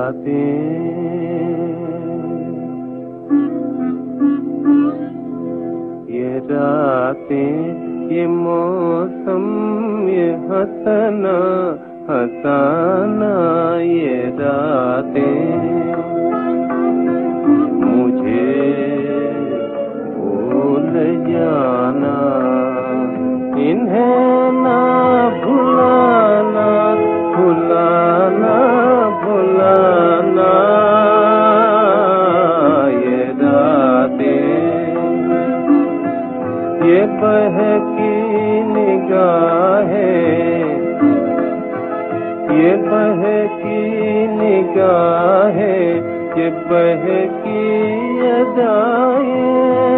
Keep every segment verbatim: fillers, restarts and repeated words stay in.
रातें, ये रातें, ये मौसम, ये हंसना हंसाना, ये रातें मुझे भूल जाना, इन्हें ना भुलाना, भुलाना, भुलाना, ये रातें, ये बहकी निगाहें, ये बहकी निगाहें, ये बहकी अदाएं,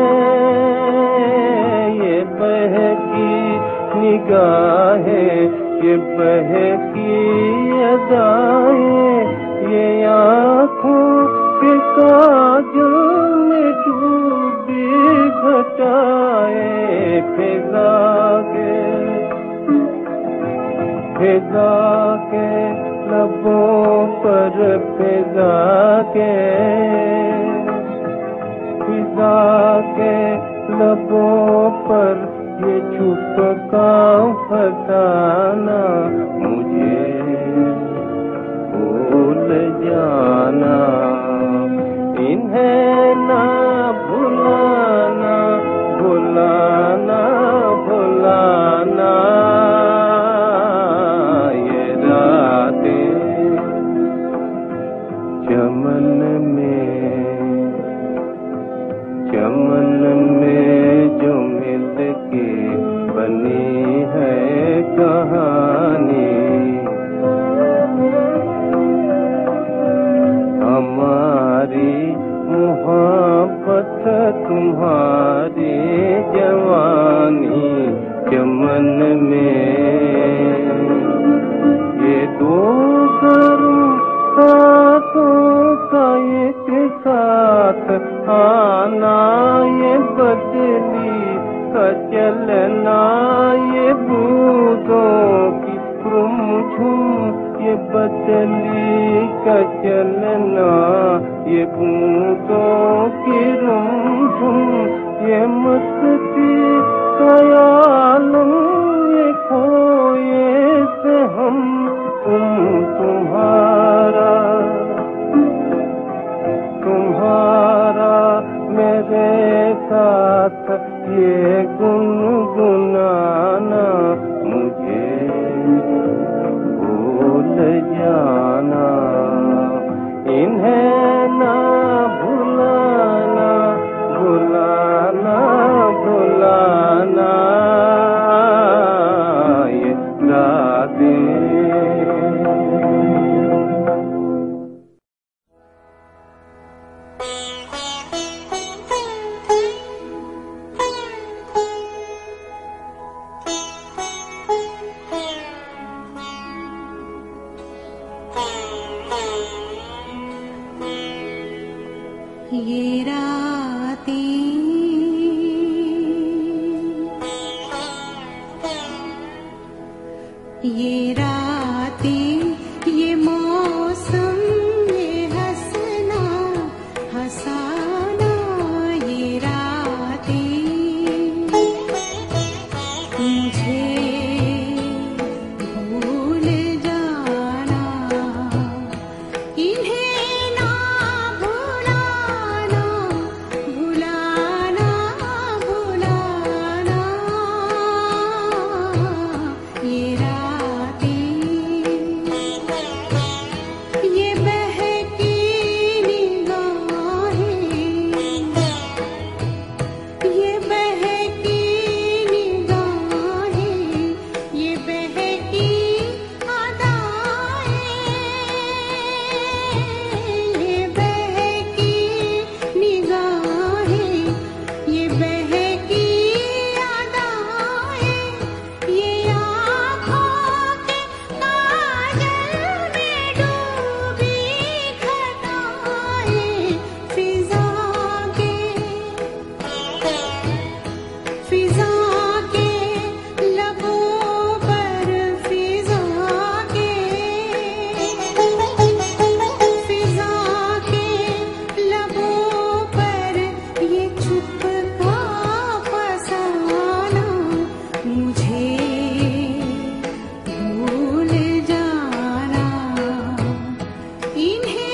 ये बहकी निगाहें, ये बहकी अदाएं, ये आँखों के काजल में डूबी घटाएं, फिजा के, फिजा के लबों पर, फिजा के, फिजा के लबों पर, ये छुप का फसाना, मुझे भूल जाना, इन्हें ना भुलाना, भुलाना, भुलाना, ये रातें चमन में, चमन में जो मिल के बनी है कहानी, हमारी मोहब्बत तुम्हारी जवानी, चमन में ये दो करूं साथों का एक साथ आना, ये बदली का चलना, ये बूंदों की रुमझुम, ये बदली का चलना, ये बूंदों की रुमझुम, ये मस्ती ख्यालों, ये खोए से हम, तुम तुम्हारा, तुम्हारा मेरे साथ ये गुनगुनाना, मुझे भूल जाना, इन्हें ना भुलाना, भुलाना, भुलाना, ये रातें। ये रातें, ये रातें, ये मौसम, ये हंसना हंसाना, ये रातें मुझे भूल जाना, इन्हें ना भुलाना, भुलाना, भुलाना, ये रातें, ये बहकी निगाहें, ये बहकी निगाहें, ये बहकी अदाएं, इन्हें